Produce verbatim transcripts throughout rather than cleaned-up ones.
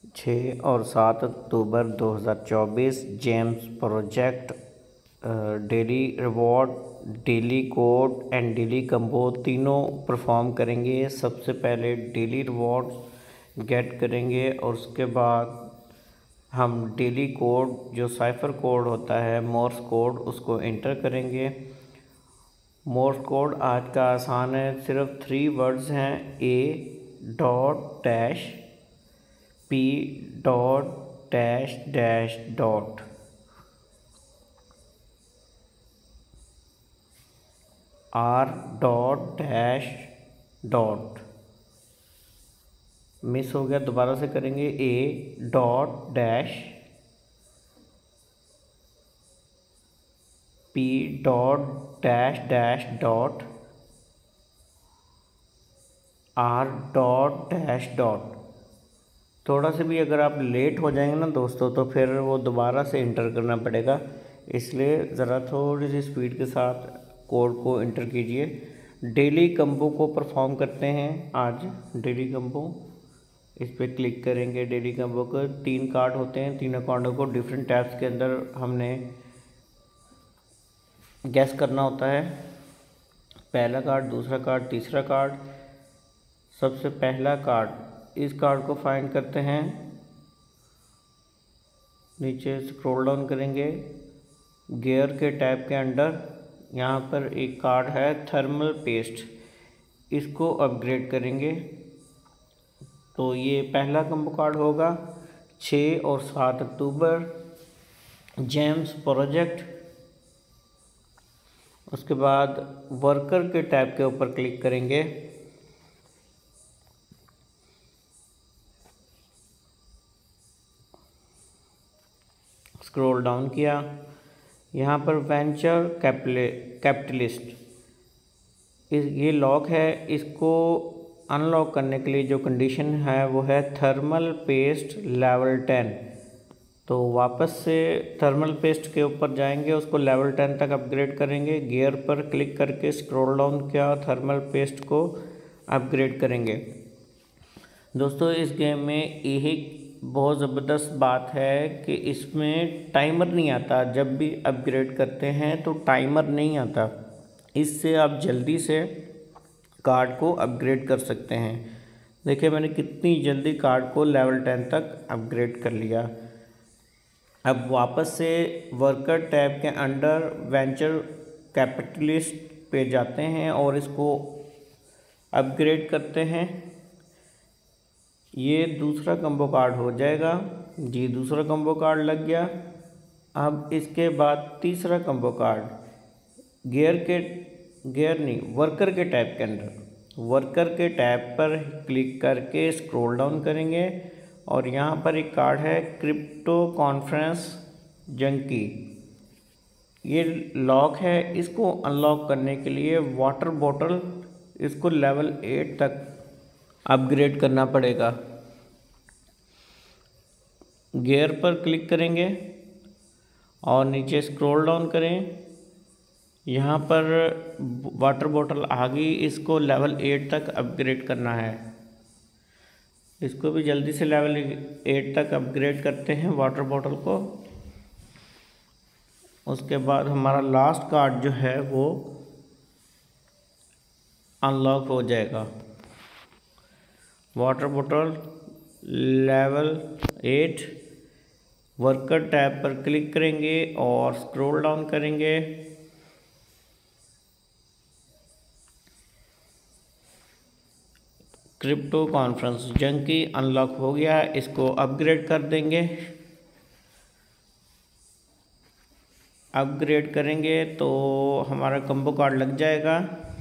छः और सात अक्टूबर दो हज़ार चौबीस gems project daily reward, daily code and daily combo तीनों परफॉर्म करेंगे। सबसे पहले डेली रिवॉर्ड गेट करेंगे और उसके बाद हम डेली कोड जो साइफर कोड होता है मोर्स कोड उसको इंटर करेंगे। मोर्स कोड आज का आसान है, सिर्फ थ्री वर्ड्स हैं, A dot dash P dot dash dash dot. R dot dash dot. Miss हो गया, दोबारा से करेंगे। A dot dash P dot dash dash dot R dot dash dot. थोड़ा से भी अगर आप लेट हो जाएंगे ना दोस्तों तो फिर वो दोबारा से इंटर करना पड़ेगा, इसलिए ज़रा थोड़ी सी स्पीड के साथ कोड को इंटर कीजिए। डेली कंबो को परफॉर्म करते हैं आज। डेली कंबो इस पर क्लिक करेंगे। डेली कंबो के तीन कार्ड होते हैं, तीनों कार्डों को डिफरेंट टैब्स के अंदर हमने गैस करना होता है। पहला कार्ड, दूसरा कार्ड, तीसरा कार्ड। सबसे पहला कार्ड, इस कार्ड को फाइंड करते हैं, नीचे स्क्रॉल डाउन करेंगे। गियर के टैब के अंडर यहाँ पर एक कार्ड है थर्मल पेस्ट, इसको अपग्रेड करेंगे तो ये पहला कंबो कार्ड होगा। छः और सात अक्टूबर जेम्स प्रोजेक्ट। उसके बाद वर्कर के टैब के ऊपर क्लिक करेंगे। स्क्रॉल डाउन किया, यहाँ पर वेंचर कैपिटलिस्ट इस ये लॉक है, इसको अनलॉक करने के लिए जो कंडीशन है वो है थर्मल पेस्ट लेवल टेन। तो वापस से थर्मल पेस्ट के ऊपर जाएंगे, उसको लेवल टेन तक अपग्रेड करेंगे। गियर पर क्लिक करके स्क्रॉल डाउन किया, थर्मल पेस्ट को अपग्रेड करेंगे। दोस्तों इस गेम में यही बहुत ज़बरदस्त बात है कि इसमें टाइमर नहीं आता। जब भी अपग्रेड करते हैं तो टाइमर नहीं आता, इससे आप जल्दी से कार्ड को अपग्रेड कर सकते हैं। देखिए मैंने कितनी जल्दी कार्ड को लेवल टेन तक अपग्रेड कर लिया। अब वापस से वर्कर टैब के अंडर वेंचर कैपिटलिस्ट पे जाते हैं और इसको अपग्रेड करते हैं। ये दूसरा कंबो कार्ड हो जाएगा जी, दूसरा कंबो कार्ड लग गया। अब इसके बाद तीसरा कंबो कार्ड गियर के गियर नहीं वर्कर के टैब के अंदर वर्कर के टैब पर क्लिक करके स्क्रॉल डाउन करेंगे और यहाँ पर एक कार्ड है क्रिप्टो कॉन्फ्रेंस जंकी। ये लॉक है, इसको अनलॉक करने के लिए वाटर बॉटल इसको लेवल एट तक अपग्रेड करना पड़ेगा। गियर पर क्लिक करेंगे और नीचे स्क्रॉल डाउन करें, यहाँ पर वाटर बॉटल आ गई, इसको लेवल एट तक अपग्रेड करना है। इसको भी जल्दी से लेवल एट तक अपग्रेड करते हैं वाटर बॉटल को। उसके बाद हमारा लास्ट कार्ड जो है वो अनलॉक हो जाएगा। Water bottle level eight, worker tab पर क्लिक करेंगे और स्क्रॉल डाउन करेंगे। क्रिप्टो कॉन्फ्रेंस जंकी अनलॉक हो गया, इसको अपग्रेड कर देंगे। अपग्रेड करेंगे तो हमारा कंबो कार्ड लग जाएगा।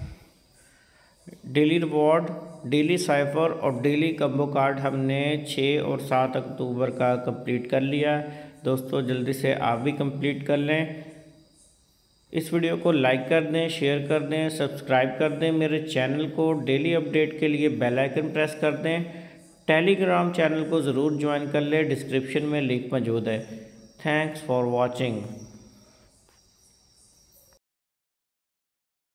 डेली रिवॉर्ड, डेली साइफर और डेली कंबो कार्ड हमने छः और सात अक्टूबर का कंप्लीट कर लिया। दोस्तों जल्दी से आप भी कंप्लीट कर लें। इस वीडियो को लाइक कर दें, शेयर कर दें, सब्सक्राइब कर दें। मेरे चैनल को डेली अपडेट के लिए बेल आइकन प्रेस कर दें। टेलीग्राम चैनल को ज़रूर ज्वाइन कर लें, डिस्क्रिप्शन में लिंक मौजूद है। Thanks for watching.